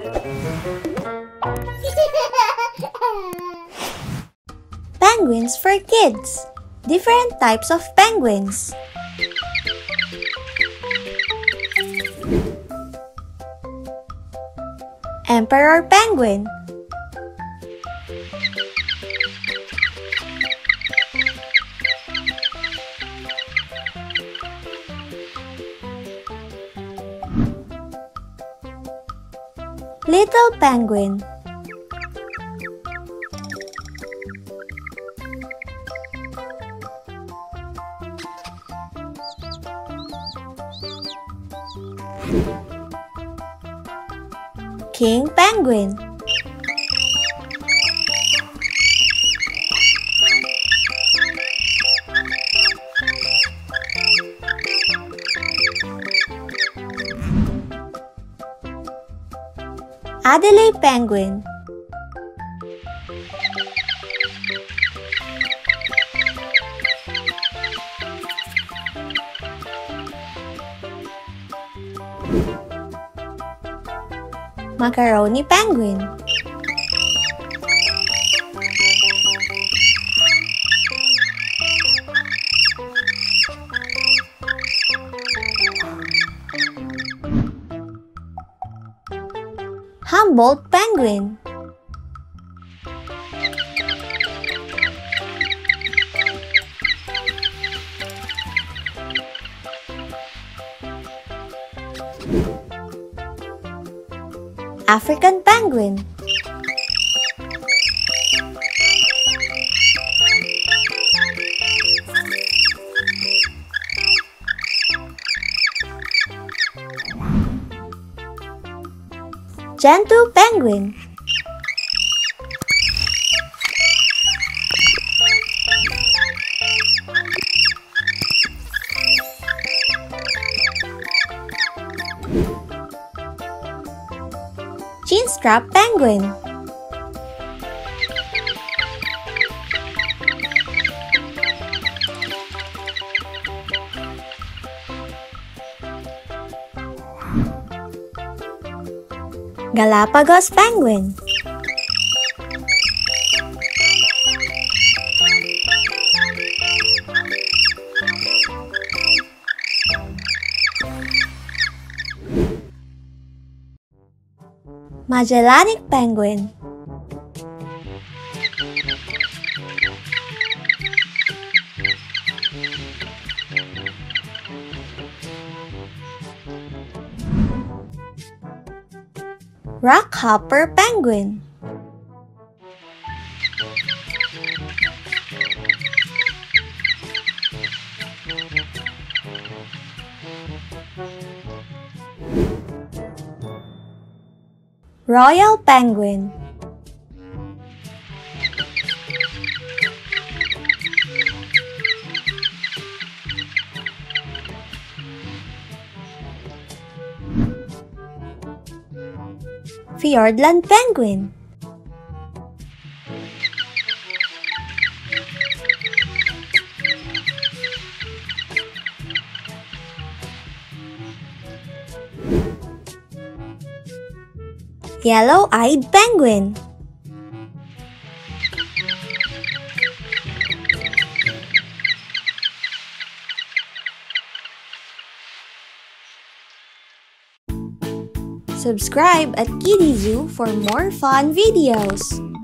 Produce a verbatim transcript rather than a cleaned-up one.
Penguins for kids. Different types of penguins. Emperor penguin. Little penguin. King penguin. Adelaide penguin. Macaroni penguin. Humboldt penguin. African penguin. Gentoo penguin. Chinstrap penguin. Galapagos penguin. Magellanic penguin. Rockhopper penguin. Royal penguin. Fiordland penguin. Yellow-eyed penguin. Subscribe at KiddiZoo for more fun videos.